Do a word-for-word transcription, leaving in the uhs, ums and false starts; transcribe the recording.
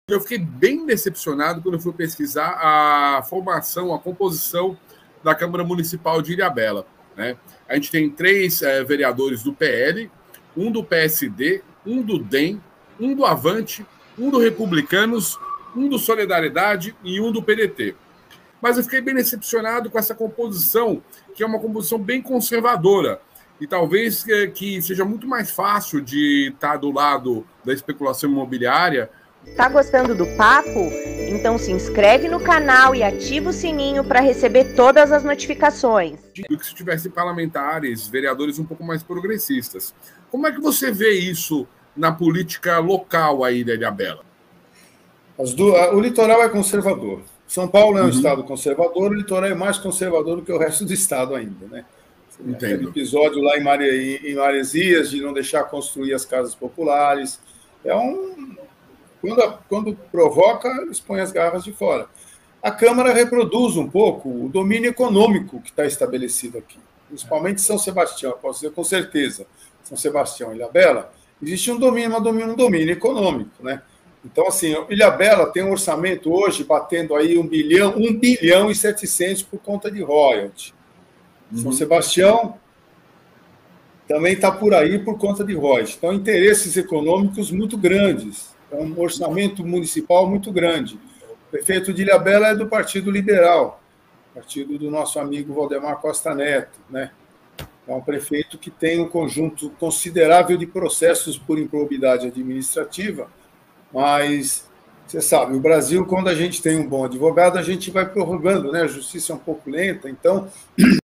Eu fiquei bem decepcionado quando eu fui pesquisar a formação, a composição da Câmara Municipal de Ilhabela, né? A gente tem três é, vereadores do P L, um do P S D, um do D E M, um do Avante, um do Republicanos, um do Solidariedade e um do P D T. Mas eu fiquei bem decepcionado com essa composição, que é uma composição bem conservadora. E talvez que seja muito mais fácil de estar do lado da especulação imobiliária. Tá gostando do papo? Então se inscreve no canal e ativa o sininho para receber todas as notificações. Do que se tivesse parlamentares, vereadores um pouco mais progressistas. Como é que você vê isso na política local aí da Ilhabela? As do... O litoral é conservador. São Paulo é um uhum. estado conservador, o litoral é mais conservador do que o resto do estado ainda, né? Entendo. Aquele episódio lá em, Mare... em Maresias de não deixar construir as casas populares. É um... Quando, a... Quando provoca, eles põem as garras de fora. A Câmara reproduz um pouco o domínio econômico que está estabelecido aqui, principalmente São Sebastião, eu posso dizer com certeza, São Sebastião e Ilhabela, existe um domínio, um domínio, um domínio econômico, né? Então, assim, Ilhabela tem um orçamento hoje batendo aí um bilhão, um bilhão e setecentos por conta de royalty. Uhum. São Sebastião também está por aí por conta de royalty. Então, interesses econômicos muito grandes. É um orçamento municipal muito grande. O prefeito de Ilhabela é do Partido Liberal, partido do nosso amigo Valdemar Costa Neto, né? É um prefeito que tem um conjunto considerável de processos por improbidade administrativa, mas você sabe, o Brasil, quando a gente tem um bom advogado, a gente vai prorrogando, né? A justiça é um pouco lenta, então